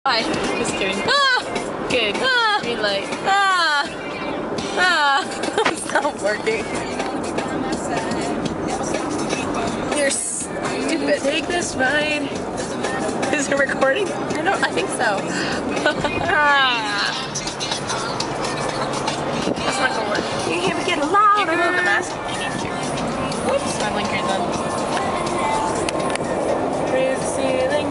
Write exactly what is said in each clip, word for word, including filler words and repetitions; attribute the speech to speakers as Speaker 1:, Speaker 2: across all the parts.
Speaker 1: Bye. Just kidding. Ah! Good. Ah! Green light. Ah! Ah! It's not working. You're stupid. Take this ride. Is it recording? I don't. I think so. Ah! That's not gonna work. You can't get louder. You can move the mask if you need to. Whoops! My blinker's on. Raise the ceiling.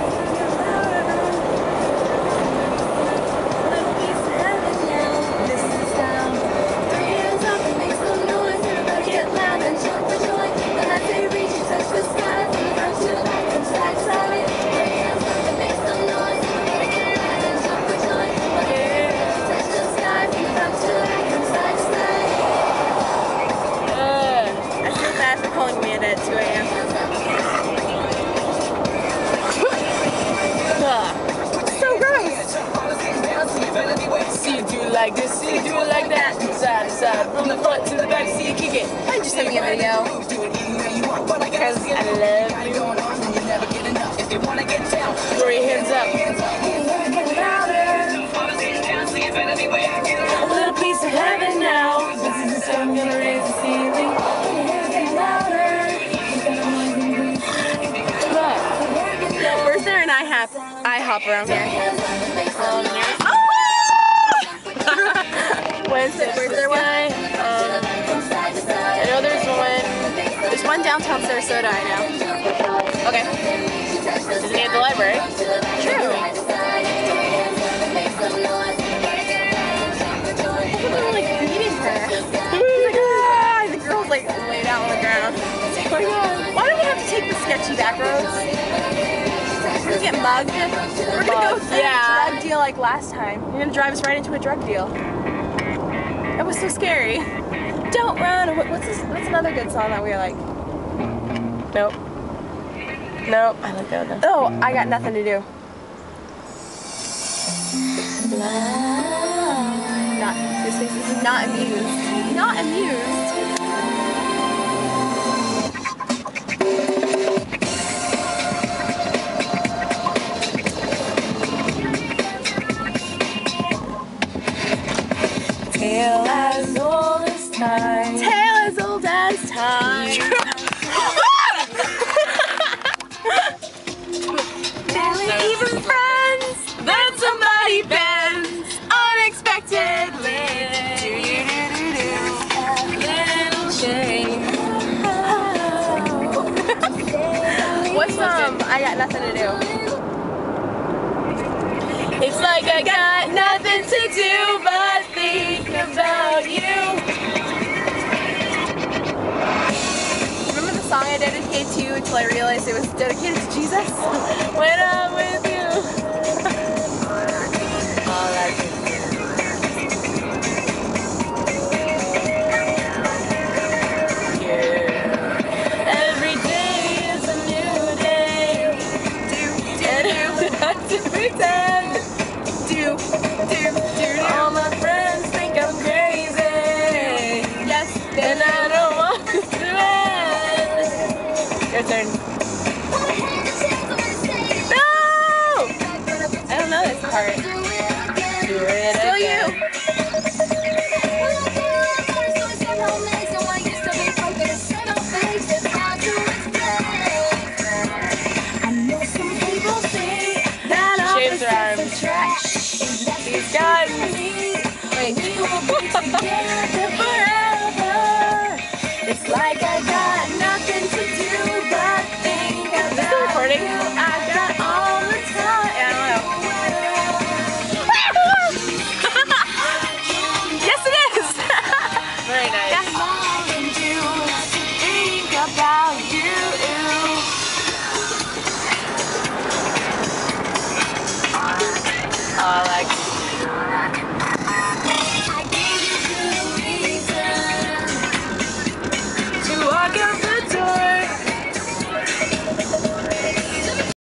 Speaker 1: Calling me at two A M So gross! See you do it like this, see you do it like that. Side to side, from the front to the back, see you kick it. I just sent me a video. Because I love you. Throw your hands up. A little piece of heaven now. This is the song I'm gonna raise the ceiling. Where's there an IHOP, IHOP around here? Um, where's there, where's there one? Um, I know there's one. There's one downtown Sarasota, I know. Okay. Is it near the library? True. People are like beating her. Like, ah! The girl's like laid out on the ground. What's going on? Why do we have to take the sketchy back roads? We're gonna get mugged. We're gonna go through yeah. a drug deal like last time. You're gonna drive us right into a drug deal. That was so scary. Don't run. What's this? What's another good song that we were like? Nope. Nope. I like that one. Oh, I got nothing to do. Not. This face is not amused. Not amused. Tale as old as time. Tale as old as time. Barely even friends. Then somebody bends unexpectedly. Little change. What's um? I got nothing to do. It's like I got nothing to do but think about you. Remember the song I dedicated to you until I realized it was dedicated to Jesus? When I'm with you. All I can do. Yeah. Every day is a new day. Do, do, do. Have to pretend. Do, do, do. All my friends think I'm crazy. Yes, and I don't want to end. Your turn. No! I don't know this part. Do it Still you. Shaves her arms. These guys. Wait. It's like I got nothing to do but think about. Is this still recording? I got all the time. Yeah, I don't know. Yes, it is. Very nice. Yeah.